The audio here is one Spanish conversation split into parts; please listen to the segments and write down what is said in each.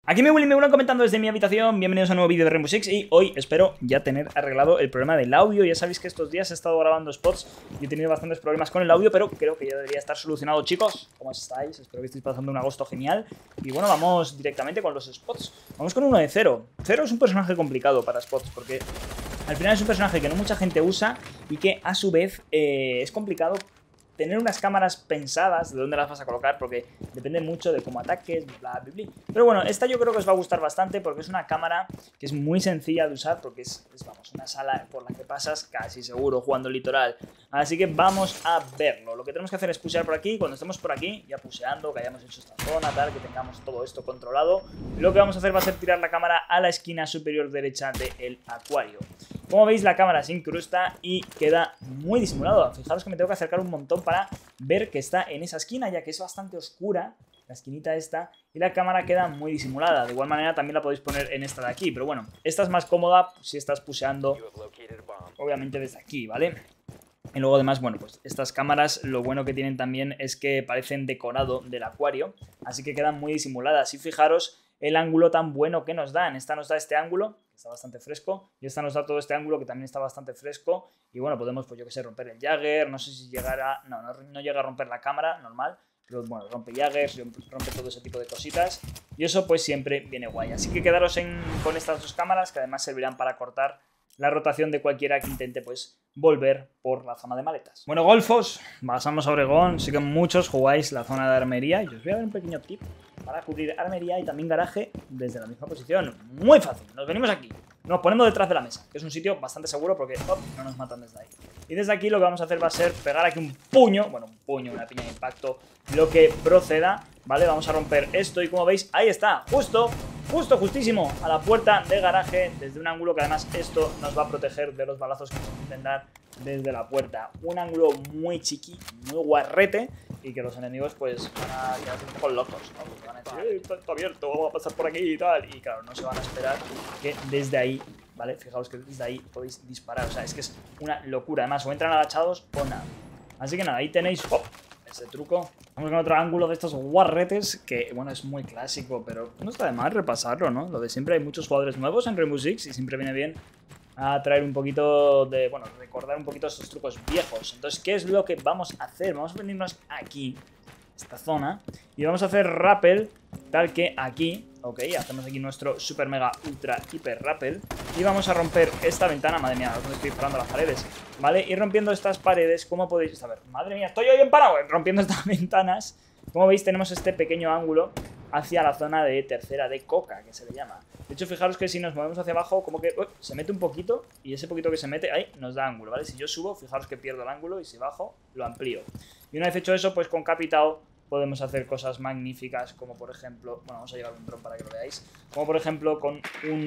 Aquí me Willy me uno comentando desde mi habitación. Bienvenidos a un nuevo vídeo de Rainbow Six. Y hoy espero ya tener arreglado el problema del audio. Ya sabéis que estos días he estado grabando spots y he tenido bastantes problemas con el audio, pero creo que ya debería estar solucionado. Chicos, ¿cómo estáis? Espero que estéis pasando un agosto genial. Y bueno, vamos directamente con los spots. Vamos con uno de Zero. Zero es un personaje complicado para spots porque al final es un personaje que no mucha gente usa y que a su vez es complicado tener unas cámaras pensadas de dónde las vas a colocar, porque depende mucho de cómo ataques, bla, bla, bla. Pero bueno, esta yo creo que os va a gustar bastante porque es una cámara que es muy sencilla de usar, porque vamos, una sala por la que pasas casi seguro jugando litoral. Así que vamos a verlo. Lo que tenemos que hacer es pushear por aquí. Cuando estemos por aquí, ya pusheando, que hayamos hecho esta zona, tal, que tengamos todo esto controlado, lo que vamos a hacer va a ser tirar la cámara a la esquina superior derecha del acuario. Como veis, la cámara se incrusta y queda muy disimulado. Fijaros que me tengo que acercar un montón para ver que está en esa esquina, ya que es bastante oscura la esquinita esta, y la cámara queda muy disimulada. De igual manera también la podéis poner en esta de aquí, pero bueno, esta es más cómoda si estás pusheando, obviamente, desde aquí, ¿vale? Y luego además, bueno, pues estas cámaras lo bueno que tienen también es que parecen decorado del acuario, así que quedan muy disimuladas. Y fijaros el ángulo tan bueno que nos dan. Esta nos da este ángulo, que está bastante fresco, y esta nos da todo este ángulo, que también está bastante fresco. Y bueno, podemos, pues yo que sé, romper el Jagger, no sé si llegará... No llega a romper la cámara, normal, pero bueno, rompe Jaggers, rompe todo ese tipo de cositas. Y eso pues siempre viene guay. Así que quedaros con estas dos cámaras, que además servirán para cortar la rotación de cualquiera que intente pues volver por la zona de maletas. Bueno, golfos, pasamos a Obregón. Sí que muchos jugáis la zona de armería, y os voy a dar un pequeño tip para cubrir armería y también garaje desde la misma posición. Muy fácil, nos venimos aquí, nos ponemos detrás de la mesa, que es un sitio bastante seguro porque no nos matan desde ahí. Y desde aquí lo que vamos a hacer va a ser pegar aquí un puño, bueno, un puño, una piña de impacto, lo que proceda, ¿vale? Vamos a romper esto y como veis, ahí está, justísimo, a la puerta de garaje, desde un ángulo que además esto nos va a proteger de los balazos que nos intenten dar desde la puerta. Un ángulo muy chiqui, muy guarrete, y que los enemigos pues van a quedarse un poco locos, ¿no? Porque van a decir, está abierto, vamos a pasar por aquí y tal. Y claro, no se van a esperar que desde ahí, ¿vale? Fijaos que desde ahí podéis disparar, o sea, es que es una locura. Además, o entran agachados o nada. Así que nada, ahí tenéis ese truco. Vamos con otro ángulo de estos guarretes que, bueno, es muy clásico, pero no está de más repasarlo, ¿no? Lo de siempre, hay muchos jugadores nuevos en Rainbow Six y siempre viene bien a traer un poquito de, bueno, recordar un poquito estos trucos viejos. Entonces, ¿qué es lo que vamos a hacer? Vamos a venirnos aquí, esta zona, y vamos a hacer rappel, tal que aquí, ok, hacemos aquí nuestro super mega ultra hiper rappel, y vamos a romper esta ventana. Madre mía, donde estoy disparando las paredes, ¿vale? Y rompiendo estas paredes, como podéis saber, madre mía, estoy hoy en parado, rompiendo estas ventanas. Como veis, tenemos este pequeño ángulo hacia la zona de tercera de coca, que se le llama. De hecho, fijaros que si nos movemos hacia abajo, como que se mete un poquito, y ese poquito que se mete ahí nos da ángulo, ¿vale? Si yo subo, fijaros que pierdo el ángulo, y si bajo, lo amplío. Y una vez hecho eso, pues con Capitao podemos hacer cosas magníficas, como por ejemplo, bueno, vamos a llevar un dron para que lo veáis, como por ejemplo con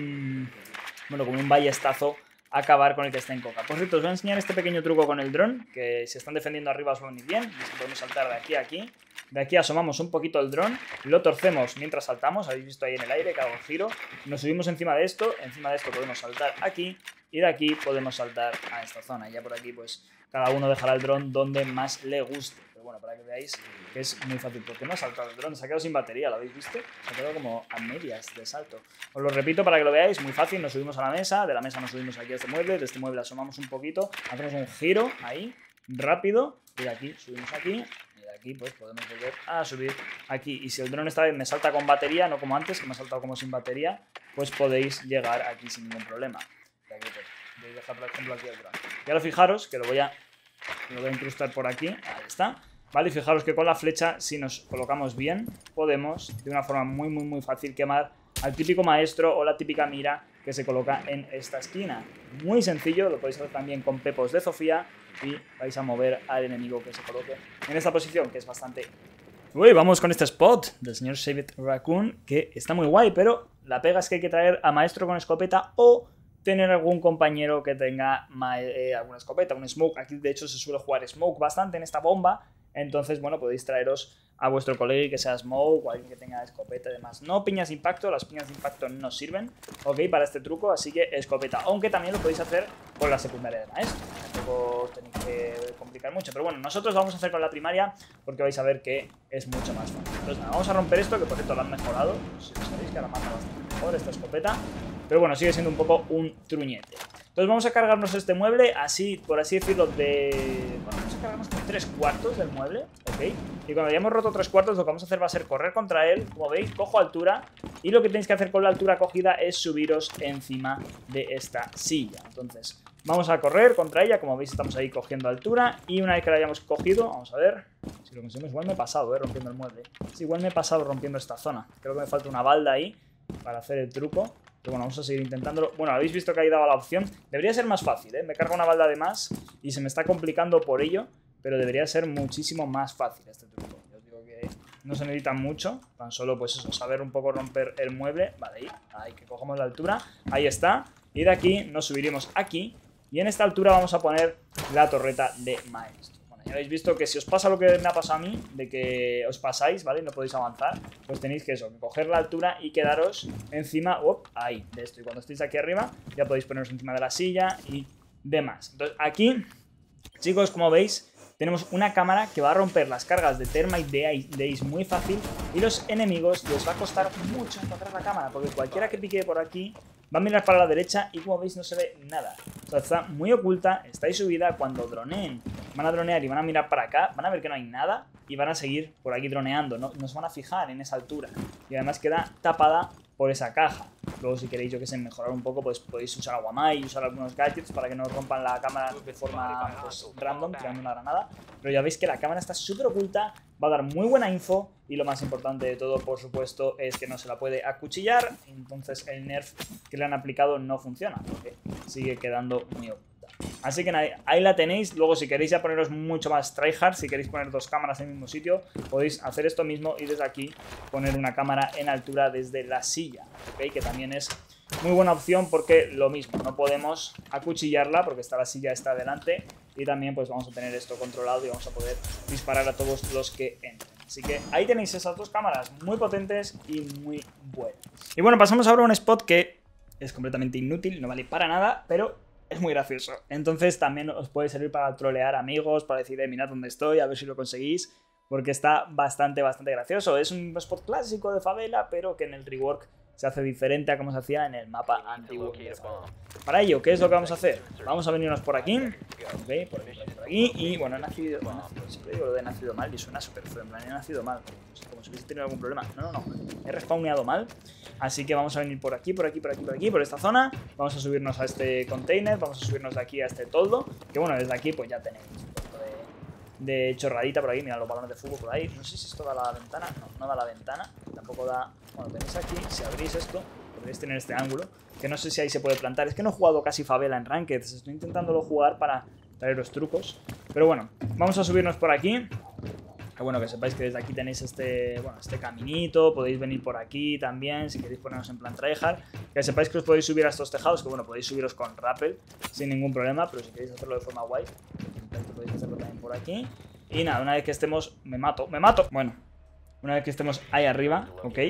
un ballestazo acabar con el que está en coca. Por cierto, os voy a enseñar este pequeño truco con el dron, que si están defendiendo arriba os va a venir bien. Podemos saltar de aquí a aquí. De aquí asomamos un poquito el dron, lo torcemos mientras saltamos, habéis visto ahí en el aire que hago el giro, nos subimos encima de esto podemos saltar aquí, y de aquí podemos saltar a esta zona. Y ya por aquí pues cada uno dejará el dron donde más le guste. Pero bueno, para que veáis que es muy fácil, porque no ha saltado el dron, se ha quedado sin batería, ¿lo habéis visto? Se ha quedado como a medias de salto. Os lo repito para que lo veáis, muy fácil, nos subimos a la mesa, de la mesa nos subimos aquí a este mueble, de este mueble asomamos un poquito, hacemos un giro ahí, rápido, y de aquí subimos aquí, y de aquí pues podemos volver a subir aquí. Y si el dron esta vez me salta con batería, no como antes, que me ha saltado como sin batería, pues podéis llegar aquí sin ningún problema. De aquí pues, voy a dejar por ejemplo aquí el dron. Y ahora fijaros que lo voy a incrustar por aquí, ahí está. Vale, y fijaros que con la flecha, si nos colocamos bien, podemos de una forma muy fácil quemar al típico maestro o la típica mira que se coloca en esta esquina. Muy sencillo, lo podéis hacer también con pepos de Sofía y vais a mover al enemigo que se coloque en esta posición, que es bastante... Uy, vamos con este spot del señor Saved Raccoon, que está muy guay, pero la pega es que hay que traer a maestro con escopeta o tener algún compañero que tenga alguna escopeta, un smoke. Aquí de hecho se suele jugar smoke bastante en esta bomba. Entonces, bueno, podéis traeros a vuestro colega y que sea smoke o alguien que tenga escopeta y demás. No piñas de impacto, las piñas de impacto no sirven, ok, para este truco, así que escopeta. Aunque también lo podéis hacer con la secundaria de maestro. tampoco os tenéis que complicar mucho. Pero bueno, nosotros lo vamos a hacer con la primaria porque vais a ver que es mucho más fácil. Entonces nada, vamos a romper esto, que por cierto lo han mejorado. No sé si lo sabéis, que ahora mata bastante mejor esta escopeta. Pero bueno, sigue siendo un poco un truñete. Entonces vamos a cargarnos este mueble, así, por así decirlo, bueno, vamos a cargarnos con 3/4 del mueble, ¿ok? Y cuando hayamos roto 3/4, lo que vamos a hacer va a ser correr contra él, como veis, cojo altura. Y lo que tenéis que hacer con la altura cogida es subiros encima de esta silla. Entonces, vamos a correr contra ella, como veis estamos ahí cogiendo altura. Y una vez que la hayamos cogido, vamos a ver si lo conseguimos. Igual me he pasado, rompiendo el mueble. Sí, igual me he pasado rompiendo esta zona. Creo que me falta una balda ahí para hacer el truco. Pero bueno, vamos a seguir intentándolo. Bueno, habéis visto que ahí daba la opción. Debería ser más fácil, ¿eh? Me cargo una balda de más y se me está complicando por ello. Pero debería ser muchísimo más fácil este truco. Yo os digo que no se necesita mucho. Tan solo, pues eso, saber un poco romper el mueble. Vale, ahí que cogemos la altura. Ahí está. Y de aquí nos subiremos aquí. Y en esta altura vamos a poner la torreta de maestro. Ya habéis visto que si os pasa lo que me ha pasado a mí, de que os pasáis, ¿vale? No podéis avanzar, pues tenéis que eso, coger la altura y quedaros encima, ahí, de esto. Y cuando estéis aquí arriba, ya podéis poneros encima de la silla y demás. Entonces, aquí, chicos, como veis, tenemos una cámara que va a romper las cargas de Thermite de Ace muy fácil. Y los enemigos les va a costar mucho encontrar la cámara, porque cualquiera que pique por aquí va a mirar para la derecha y, como veis, no se ve nada. O sea, está muy oculta, está ahí subida. Cuando droneen, van a dronear y van a mirar para acá, van a ver que no hay nada y van a seguir por aquí droneando. No se van a fijar en esa altura. Y además queda tapada por esa caja. Luego, si queréis, yo que sé, mejorar un poco, pues podéis usar aguamai y usar algunos gadgets para que no rompan la cámara de forma, pues, random, tirando una granada. Pero ya veis que la cámara está súper oculta, va a dar muy buena info. Y lo más importante de todo, por supuesto, es que no se la puede acuchillar. Entonces el nerf que le han aplicado no funciona, porque sigue quedando muy oculta. Así que nada, ahí la tenéis. Luego, si queréis ya poneros mucho más tryhard, si queréis poner dos cámaras en el mismo sitio, podéis hacer esto mismo y desde aquí poner una cámara en altura desde la silla, ¿ok? Que también es muy buena opción, porque lo mismo, no podemos acuchillarla porque la silla está delante. Y también pues vamos a tener esto controlado y vamos a poder disparar a todos los que entren. Así que ahí tenéis esas dos cámaras muy potentes y muy buenas. Y bueno, pasamos ahora a un spot que es completamente inútil, no vale para nada, pero es muy gracioso. Entonces también os puede servir para trolear amigos, para decir, mirad dónde estoy, a ver si lo conseguís, porque está bastante gracioso. Es un spot clásico de favela, pero que en el rework se hace diferente a como se hacía en el mapa antiguo. Para ello, ¿qué es lo que vamos a hacer? Vamos a venirnos por aquí, ¿ok? Por aquí, y bueno, siempre digo lo de nacido mal y suena súper feo, en plan, he nacido mal, como si hubiese tenido algún problema. No, he respawneado mal, así que vamos a venir por aquí, por esta zona. Vamos a subirnos a este container, vamos a subirnos de aquí a este toldo, que bueno, desde aquí pues ya tenéis un poco de chorradita por ahí. Mirad los balones de fútbol por ahí. No sé si esto da la ventana. No da la ventana. Tampoco da... Bueno, tenéis aquí, si abrís esto, podréis tener este ángulo, que no sé si ahí se puede plantar. Es que no he jugado casi favela en Ranked, estoy intentándolo jugar para traeros trucos. Pero bueno, vamos a subirnos por aquí. Que bueno, que sepáis que desde aquí tenéis este caminito. Podéis venir por aquí también, si queréis ponernos en plan tryhard. Que sepáis que os podéis subir a estos tejados, que bueno, podéis subiros con rappel sin ningún problema. Pero si queréis hacerlo de forma guay, podéis hacerlo también por aquí. Y nada, una vez que estemos... ¡Me mato! Bueno, una vez que estemos ahí arriba, ok,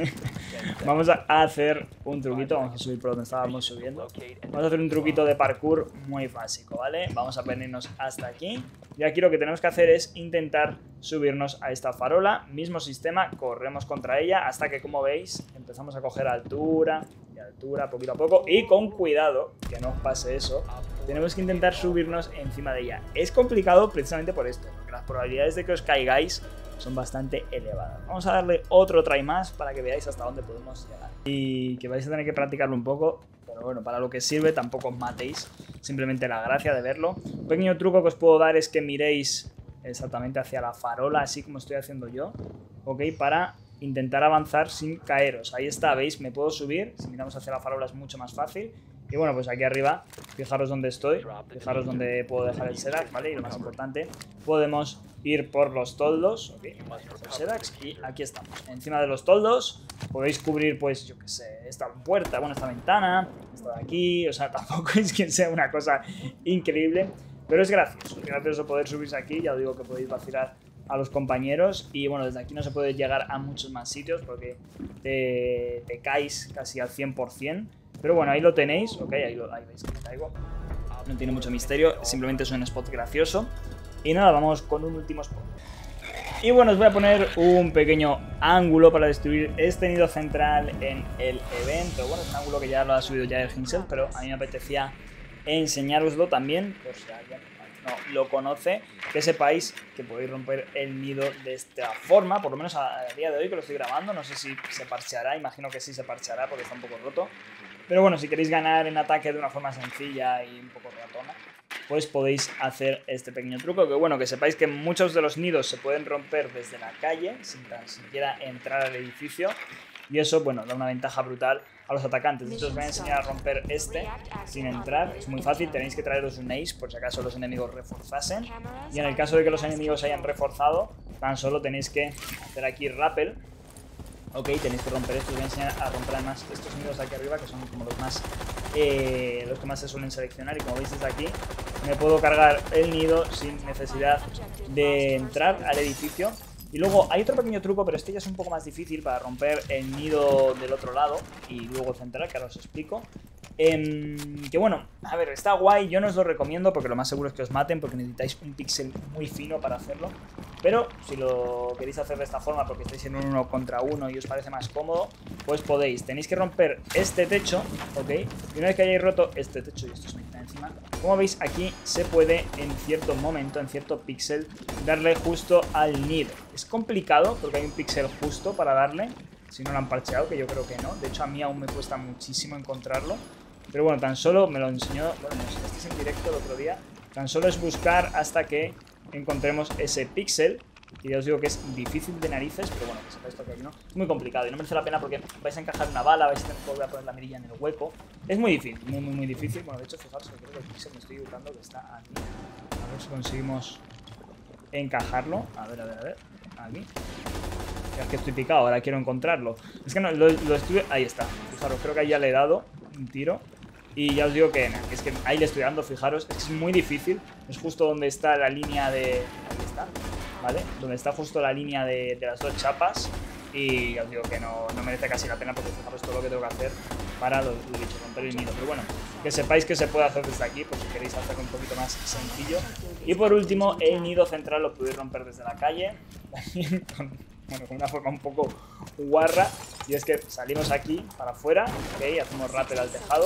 vamos a hacer un truquito. Vamos a subir por donde estábamos subiendo. Vamos a hacer un truquito de parkour muy básico, ¿vale? Vamos a venirnos hasta aquí. Y aquí lo que tenemos que hacer es intentar subirnos a esta farola. Mismo sistema, corremos contra ella hasta que, como veis, empezamos a coger altura y altura poquito a poco. Y con cuidado, que no os pase eso, tenemos que intentar subirnos encima de ella. Es complicado precisamente por esto, porque las probabilidades de que os caigáis son bastante elevadas. Vamos a darle otro try más para que veáis hasta dónde podemos llegar. Y que vais a tener que practicarlo un poco, pero bueno, para lo que sirve, tampoco os matéis. Simplemente la gracia de verlo. Un pequeño truco que os puedo dar es que miréis exactamente hacia la farola, así como estoy haciendo yo, ok, para intentar avanzar sin caeros. Ahí está, ¿veis? Me puedo subir. Si miramos hacia la farola es mucho más fácil. Y bueno, pues aquí arriba, fijaros dónde estoy, fijaros dónde puedo dejar el Serax, ¿vale? Y lo más importante, podemos ir por los toldos, ¿ok? Por Serax, y aquí estamos. Encima de los toldos podéis cubrir, pues, yo qué sé, esta puerta, bueno, esta ventana, esta de aquí. O sea, tampoco es que sea una cosa increíble, pero es gracioso poder subirse aquí. Ya os digo que podéis vacilar a los compañeros. Y bueno, desde aquí no se puede llegar a muchos más sitios porque te caes casi al 100%. Pero bueno, ahí lo tenéis, ok, ahí veis que me caigo. No tiene mucho misterio, simplemente es un spot gracioso. Y nada, vamos con un último spot. Y bueno, os voy a poner un pequeño ángulo para destruir este nido central en el evento. Bueno, es un ángulo que ya lo ha subido ya el Hinsel, pero a mí me apetecía enseñároslo también, por si alguien no lo conoce, que sepáis que podéis romper el nido de esta forma, por lo menos a día de hoy que lo estoy grabando. No sé si se parcheará, imagino que sí se parcheará porque está un poco roto. Pero bueno, si queréis ganar en ataque de una forma sencilla y un poco ratona, pues podéis hacer este pequeño truco, que bueno, que sepáis que muchos de los nidos se pueden romper desde la calle, sin tan siquiera entrar al edificio, y eso, bueno, da una ventaja brutal a los atacantes. De hecho, os voy a enseñar a romper este sin entrar, es muy fácil, tenéis que traeros un ace por si acaso los enemigos reforzasen, y en el caso de que los enemigos hayan reforzado, tan solo tenéis que hacer aquí rappel. Ok, tenéis que romper esto. Os voy a enseñar a romper además estos nidos de aquí arriba, que son como los que más se suelen seleccionar. Y como veis desde aquí, me puedo cargar el nido sin necesidad de entrar al edificio. Y luego hay otro pequeño truco, pero este ya es un poco más difícil para romper el nido del otro lado y luego central, que ahora os explico. Que bueno, a ver, está guay, yo no os lo recomiendo porque lo más seguro es que os maten, porque necesitáis un píxel muy fino para hacerlo. Pero si lo queréis hacer de esta forma porque estáis en un 1 contra 1 y os parece más cómodo, pues podéis. Tenéis que romper este techo, ¿ok? Y una vez que hayáis roto este techo, y esto se me quita encima, como veis aquí se puede en cierto momento, en cierto píxel, darle justo al nido. Es complicado porque hay un píxel justo para darle, si no lo han parcheado, que yo creo que no. De hecho a mí aún me cuesta muchísimo encontrarlo. Pero bueno, tan solo me lo enseñó, bueno, me enseñasteis en directo el otro día. Tan solo es buscar hasta que encontremos ese píxel. Y ya os digo que es difícil de narices, pero bueno, que sepáis que aquí no. Es muy complicado y no merece la pena porque vais a encajar una bala, vais a tener que volver a poner la mirilla en el hueco. Es muy difícil, muy difícil. Bueno, de hecho, fijaros que creo que el píxel me estoy ubicando que está aquí. A ver si conseguimos encajarlo. A ver. Aquí. Es que estoy picado, ahora quiero encontrarlo. Es que no, lo estuve... Ahí está. Fijaros, creo que ahí ya le he dado un tiro. Y ya os digo que es que ahí le estoy dando, fijaros. Es muy difícil. Es justo donde está la línea de... Ahí está, ¿vale? Donde está justo la línea de las dos chapas. Y ya os digo que no merece casi la pena porque fijaros todo lo que tengo que hacer para lo dicho, romper el nido. Pero bueno, que sepáis que se puede hacer desde aquí, por si queréis hacerlo un poquito más sencillo. Y por último, el nido central lo podéis romper desde la calle. Con una forma un poco guarra. Y es que salimos aquí para afuera, ¿ok? Hacemos rappel al tejado.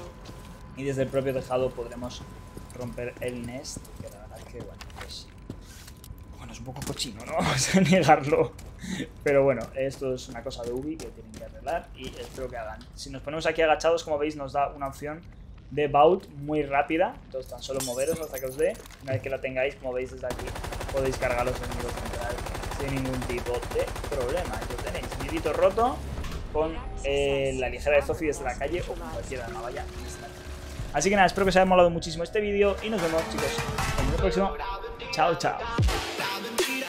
Y desde el propio tejado podremos romper el nest. Que la verdad es que, bueno, pues... Bueno, es un poco cochino, ¿no? Vamos a negarlo. Pero bueno, esto es una cosa de Ubi que tienen que arreglar y espero que hagan. Si nos ponemos aquí agachados, como veis, nos da una opción de bout muy rápida. Entonces tan solo moveros hasta que os dé. Una vez que la tengáis, como veis desde aquí, podéis cargar los enemigos centrales sin ningún tipo de problema. Aquí lo tenéis, nidito roto con la ligera de Zofi desde la calle o con cualquiera de la valla. Así que nada, espero que os haya molado muchísimo este vídeo y nos vemos, chicos, en el próximo. Chao, chao.